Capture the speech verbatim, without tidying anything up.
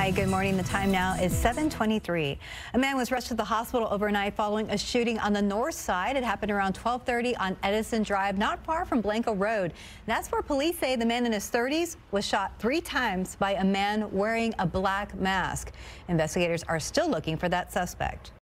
Hi, good morning. The time now is seven twenty-three. A man was rushed to the hospital overnight following a shooting on the north side. It happened around twelve thirty on Edison Drive, not far from Blanco Road. That's where police say the man in his thirties was shot three times by a man wearing a black mask. Investigators are still looking for that suspect.